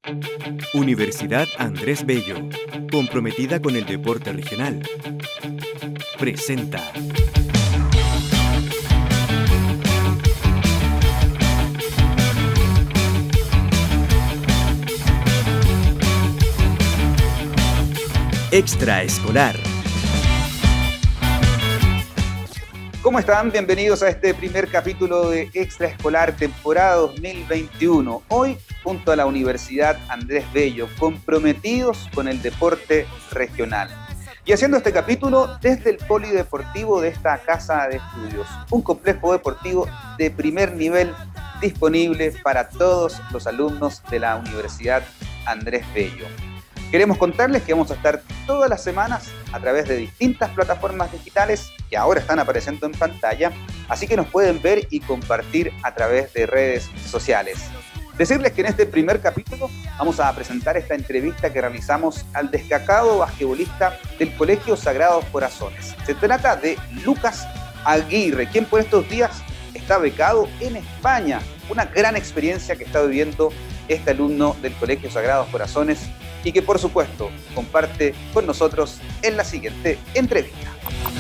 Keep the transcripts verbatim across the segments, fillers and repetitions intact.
Universidad Andrés Bello, comprometida con el deporte regional. Presenta. Extraescolar. ¿Cómo están? Bienvenidos a este primer capítulo de Extraescolar, temporada dos mil veintiuno. Hoy, junto a la Universidad Andrés Bello, comprometidos con el deporte regional. Y haciendo este capítulo desde el polideportivo de esta casa de estudios. Un complejo deportivo de primer nivel disponible para todos los alumnos de la Universidad Andrés Bello. Queremos contarles que vamos a estar todas las semanas a través de distintas plataformas digitales que ahora están apareciendo en pantalla, así que nos pueden ver y compartir a través de redes sociales. Decirles que en este primer capítulo vamos a presentar esta entrevista que realizamos al destacado basquetbolista del Colegio Sagrados Corazones. Se trata de Lucas Aguirre, quien por estos días está becado en España. Una gran experiencia que está viviendo este alumno del Colegio Sagrados Corazones y que por supuesto comparte con nosotros en la siguiente entrevista.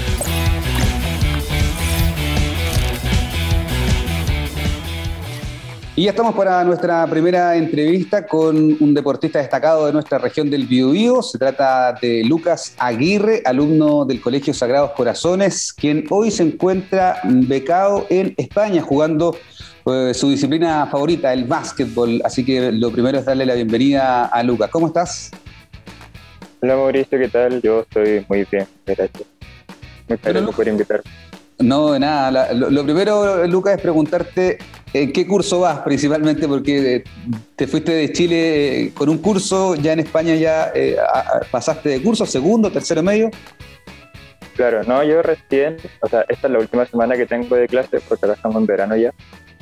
Y ya estamos para nuestra primera entrevista con un deportista destacado de nuestra región del Biobío. Se trata de Lucas Aguirre, alumno del Colegio Sagrados Corazones, quien hoy se encuentra becado en España jugando eh, su disciplina favorita, el básquetbol. Así que lo primero es darle la bienvenida a Lucas. ¿Cómo estás? Hola Mauricio, ¿qué tal? Yo estoy muy bien, gracias. Muchas gracias por invitarme. No, de nada. La, lo, lo primero, Lucas, es preguntarte en qué curso vas, principalmente porque te fuiste de Chile con un curso, ya en España ya eh, pasaste de curso, segundo, tercero medio. Claro, no, yo recién, o sea, esta es la última semana que tengo de clases porque ahora estamos en verano ya.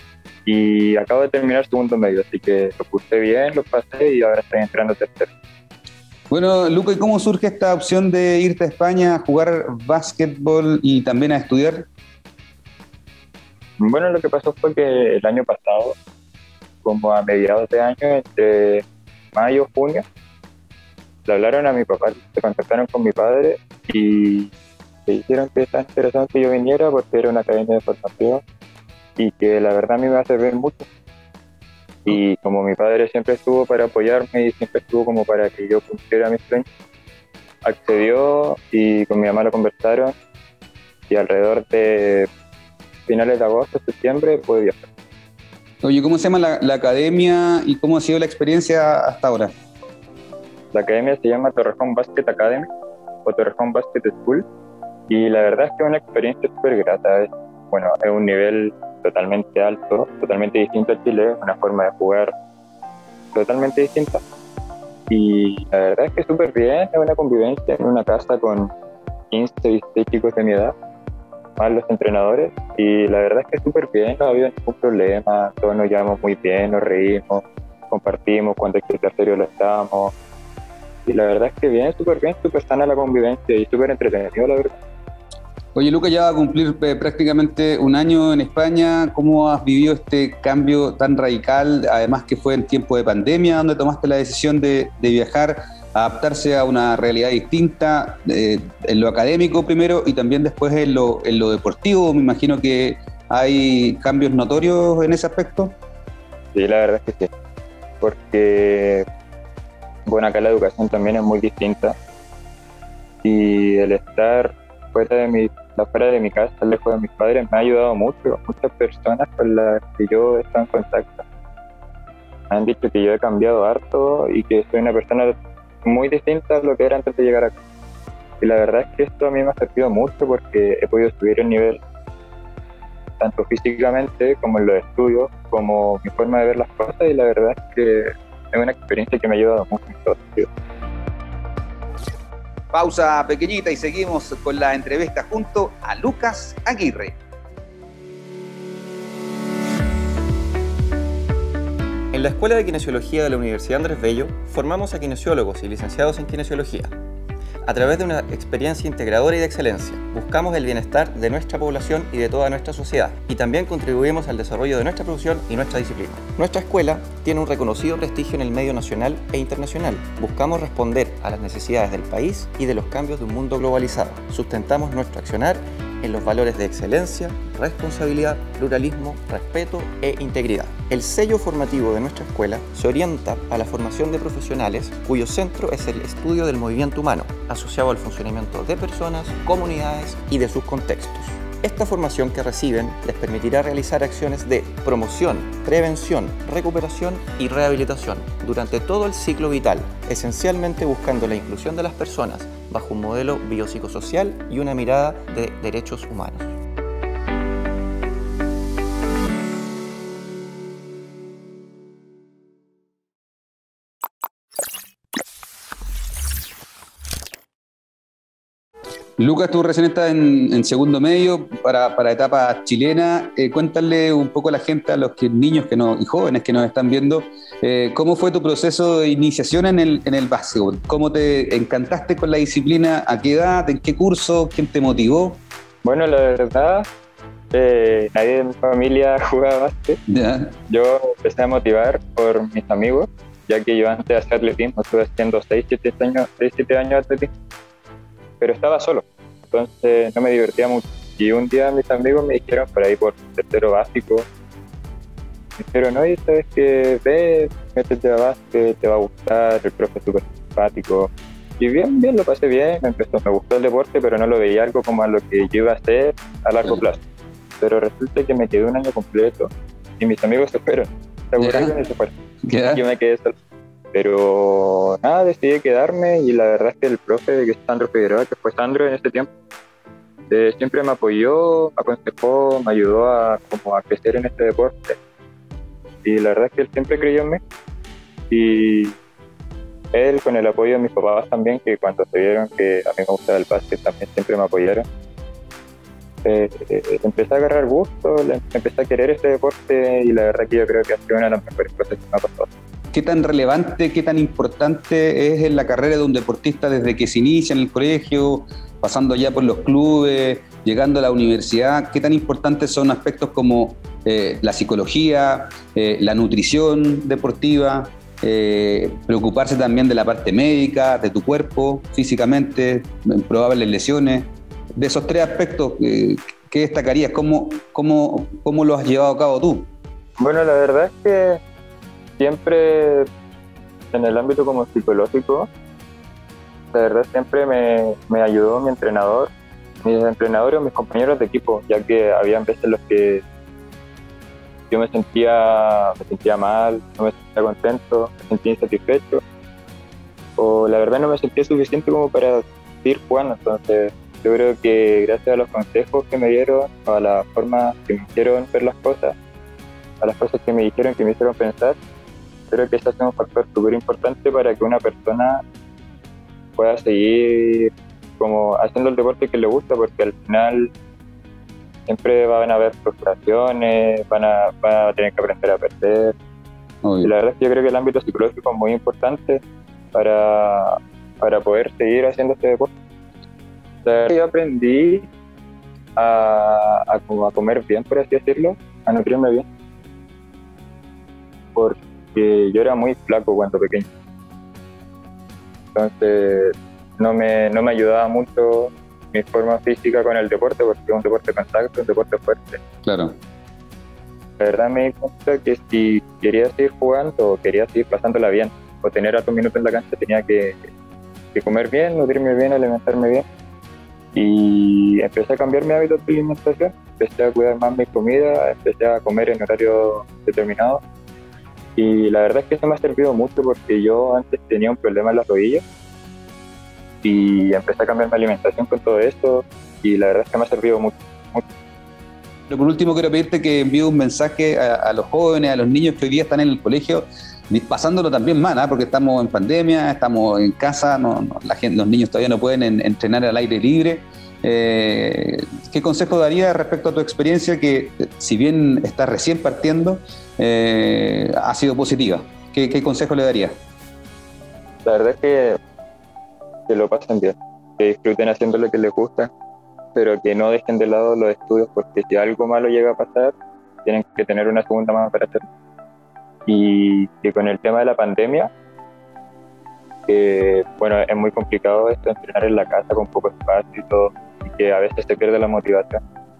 Y acabo de terminar segundo medio, así que lo cursé bien, lo pasé y ahora estoy entrando tercero. Bueno, Luca, ¿y cómo surge esta opción de irte a España a jugar básquetbol y también a estudiar? Bueno, lo que pasó fue que el año pasado, como a mediados de año, entre mayo y junio, le hablaron a mi papá, se contactaron con mi padre y se dijeron que estaba interesante que yo viniera porque era una academia de formación y que la verdad a mí me va a servir mucho. Y como mi padre siempre estuvo para apoyarme y siempre estuvo como para que yo cumpliera mis sueños, accedió y con mi mamá lo conversaron y alrededor de finales de agosto, septiembre, pude viajar. Oye, ¿cómo se llama la, la academia y cómo ha sido la experiencia hasta ahora? La academia se llama Torrejón Basket Academy o Torrejón Basket School y la verdad es que es una experiencia súper grata. Es, bueno, es un nivel totalmente alto, totalmente distinto a Chile, una forma de jugar totalmente distinta. Y la verdad es que súper bien, es una convivencia en una casa con quince, dieciséis chicos de mi edad, más los entrenadores, y la verdad es que súper bien, no ha habido ningún problema, todos nos llevamos muy bien, nos reímos, compartimos cuando hay que estar serio lo estamos, y la verdad es que bien, súper bien, súper sana la convivencia y súper entretenido, la verdad. Oye, Lucas, ya va a cumplir eh, prácticamente un año en España. ¿Cómo has vivido este cambio tan radical? Además que fue en tiempo de pandemia, donde tomaste la decisión de, de viajar, adaptarse a una realidad distinta, eh, en lo académico primero y también después en lo, en lo deportivo. Me imagino que hay cambios notorios en ese aspecto. Sí, la verdad es que sí. Porque, bueno, acá la educación también es muy distinta. Y el estar fuera de mi fuera de mi casa, lejos de mis padres, me ha ayudado mucho. Muchas personas con las que yo he estado en contacto me han dicho que yo he cambiado harto y que soy una persona muy distinta a lo que era antes de llegar acá. Y la verdad es que esto a mí me ha servido mucho porque he podido subir el nivel, tanto físicamente como en los estudios, como mi forma de ver las cosas, y la verdad es que es una experiencia que me ha ayudado mucho en todo sentido. Pausa pequeñita y seguimos con la entrevista junto a Lucas Aguirre. En la Escuela de Kinesiología de la Universidad Andrés Bello formamos a kinesiólogos y licenciados en kinesiología. a través de una experiencia integradora y de excelencia. Buscamos el bienestar de nuestra población y de toda nuestra sociedad, y también contribuimos al desarrollo de nuestra profesión y nuestra disciplina. Nuestra escuela tiene un reconocido prestigio en el medio nacional e internacional. Buscamos responder a las necesidades del país y de los cambios de un mundo globalizado. Sustentamos nuestro accionar en los valores de excelencia, responsabilidad, pluralismo, respeto e integridad. El sello formativo de nuestra escuela se orienta a la formación de profesionales cuyo centro es el estudio del movimiento humano, asociado al funcionamiento de personas, comunidades y de sus contextos. Esta formación que reciben les permitirá realizar acciones de promoción, prevención, recuperación y rehabilitación durante todo el ciclo vital, esencialmente buscando la inclusión de las personas bajo un modelo biopsicosocial y una mirada de derechos humanos. Lucas, tú recién estás en, en segundo medio para, para etapa chilena. Eh, cuéntale un poco a la gente, a los que, niños que no, y jóvenes que nos están viendo, eh, ¿cómo fue tu proceso de iniciación en el, en el básquetbol? ¿Cómo te encantaste con la disciplina? ¿A qué edad? ¿En qué curso? ¿Quién te motivó? Bueno, la verdad, eh, nadie de mi familia jugaba básquet. ¿Ya? Yo empecé a motivar por mis amigos, ya que yo antes hacía atletismo, estuve haciendo seis siete años, seis, siete años de atletismo, pero estaba solo, entonces no me divertía mucho. Y un día mis amigos me dijeron, por ahí por tercero básico, me dijeron, oye, ¿sabes qué? Ve, métete a básquet, te va a gustar, el profe es súper simpático. Y bien, bien, lo pasé bien, me, empezó, me gustó el deporte, pero no lo veía algo como a lo que yo iba a hacer a largo plazo. Pero resulta que me quedé un año completo y mis amigos se fueron, se aburrieron yeah. y se fueron. Yeah. Yo me quedé solo. Pero nada, decidí quedarme y la verdad es que el profe, que es Sandro Figueroa, que fue Sandro en ese tiempo, eh, siempre me apoyó, me aconsejó, me ayudó a, como a crecer en este deporte. Y la verdad es que él siempre creyó en mí. Y él, con el apoyo de mis papás también, que cuando se vieron que a mí me gustaba el básquet, también siempre me apoyaron. Eh, eh, empecé a agarrar gusto, empecé a querer este deporte y la verdad que yo creo que ha sido una de las mejores cosas que me ha pasado. ¿Qué tan relevante, qué tan importante es en la carrera de un deportista desde que se inicia en el colegio, pasando ya por los clubes, llegando a la universidad? ¿Qué tan importantes son aspectos como eh, la psicología, eh, la nutrición deportiva, eh, preocuparse también de la parte médica, de tu cuerpo, físicamente, probables lesiones? De esos tres aspectos, eh, ¿qué destacarías? ¿Cómo, cómo, ¿Cómo lo has llevado a cabo tú? Bueno, la verdad es que siempre en el ámbito como psicológico, la verdad siempre me, me ayudó mi entrenador, mis entrenadores o mis compañeros de equipo, ya que había veces en los que yo me sentía, me sentía mal, no me sentía contento, me sentía insatisfecho, o la verdad no me sentía suficiente como para seguir jugando. Entonces yo creo que gracias a los consejos que me dieron, a la forma que me hicieron ver las cosas, a las cosas que me dijeron, que me hicieron pensar, creo que ese es un factor súper importante para que una persona pueda seguir como haciendo el deporte que le gusta, porque al final siempre van a haber frustraciones, van a, van a tener que aprender a perder. Muy y la verdad es que yo creo que el ámbito psicológico es muy importante para, para poder seguir haciendo este deporte. La verdad es que yo aprendí a, a, como a comer bien, por así decirlo, a nutrirme bien, porque que yo era muy flaco cuando pequeño, entonces no me, no me ayudaba mucho mi forma física con el deporte, porque es un deporte de contacto, un deporte fuerte. Claro. La verdad me di cuenta que si quería seguir jugando o quería seguir pasándola bien o tener altos minutos en la cancha, tenía que, que comer bien, nutrirme bien, alimentarme bien, y empecé a cambiar mi hábito de alimentación, empecé a cuidar más mi comida, empecé a comer en horario determinado. Y la verdad es que eso me ha servido mucho, porque yo antes tenía un problema en las rodillas y empecé a cambiar mi alimentación con todo esto y la verdad es que me ha servido mucho. mucho. Pero por último quiero pedirte que envíes un mensaje a, a los jóvenes, a los niños que hoy día están en el colegio, pasándolo también mal, ¿eh? Porque estamos en pandemia, estamos en casa, no, no, la gente, los niños todavía no pueden en, entrenar al aire libre. Eh, ¿Qué consejo darías respecto a tu experiencia que, si bien estás recién partiendo, eh, ha sido positiva? ¿Qué, qué consejo le darías? La verdad es que, que lo pasen bien, que disfruten haciendo lo que les gusta, pero que no dejen de lado los estudios, porque si algo malo llega a pasar, tienen que tener una segunda mano para hacerlo. Y que con el tema de la pandemia, que bueno, es muy complicado esto, entrenar en la casa con poco espacio y todo, y que a veces se pierde la motivación,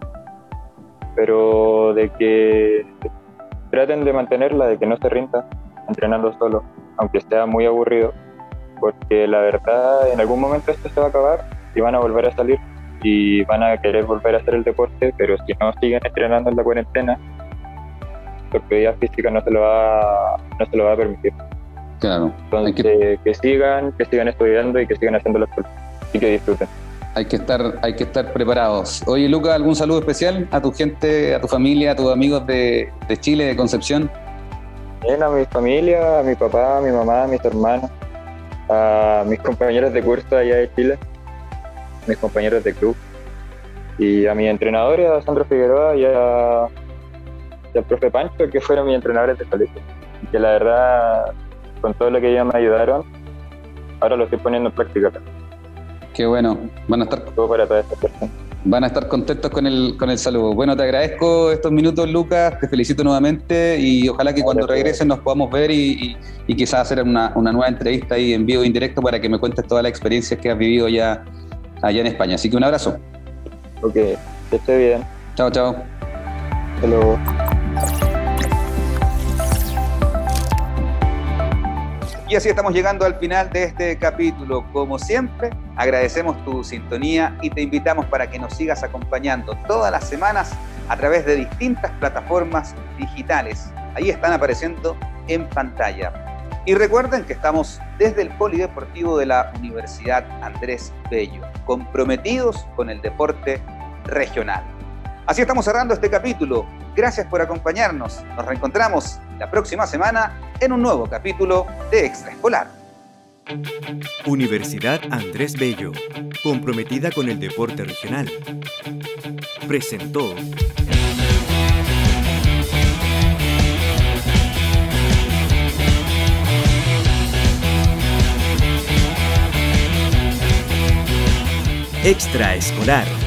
pero de que traten de mantenerla, de que no se rindan entrenando solo, aunque sea muy aburrido, porque la verdad en algún momento esto se va a acabar y van a volver a salir y van a querer volver a hacer el deporte, pero si no siguen entrenando en la cuarentena, su actividad física no se lo va, no se lo va a permitir. Claro. Entonces, que... que sigan, que sigan estudiando y que sigan haciendo las cosas y que disfruten. Hay que estar, hay que estar preparados. Oye, Lucas, ¿algún saludo especial a tu gente, a tu familia, a tus amigos de, de Chile, de Concepción? Bien, a mi familia, a mi papá, a mi mamá, a mis hermanos, a mis compañeros de curso allá de Chile, a mis compañeros de club, y a mis entrenadores, a Sandro Figueroa y, a, y al profe Pancho, que fueron mis entrenadores de colegio. Y que la verdad, con todo lo que ellos me ayudaron, ahora lo estoy poniendo en práctica acá. Qué bueno, van a estar, todo para todas estas personas. Van a estar contentos con el, con el saludo. Bueno, te agradezco estos minutos, Lucas, te felicito nuevamente y ojalá que cuando regresen nos podamos ver y, y, y quizás hacer una, una nueva entrevista ahí en vivo e indirecto para que me cuentes todas las experiencias que has vivido ya allá en España. Así que un abrazo. Ok, que esté bien. Chao, chao. Hasta luego. Y así estamos llegando al final de este capítulo. Como siempre, agradecemos tu sintonía y te invitamos para que nos sigas acompañando todas las semanas a través de distintas plataformas digitales. Ahí están apareciendo en pantalla. Y recuerden que estamos desde el Polideportivo de la Universidad Andrés Bello, comprometidos con el deporte regional. Así estamos cerrando este capítulo. Gracias por acompañarnos. Nos reencontramos la próxima semana en un nuevo capítulo de Extraescolar. Universidad Andrés Bello, comprometida con el deporte regional. Presentó Extraescolar.